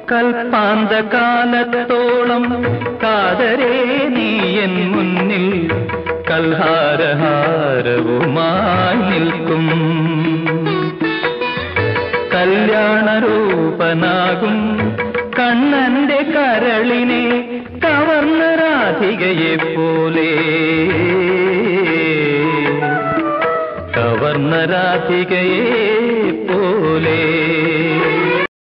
കൽപ്പാന്തകാലത്തോളം കാതരേ നീ എൻ മുന്നിൽ കൽഹാരഹാരവുമായി നിൽക്കും. കല്യാണരൂപനാകും കണ്ണന്റെ കരളിനെ കവർന്ന രാധികയെപ്പോലെ, കവർന്ന രാധികയെ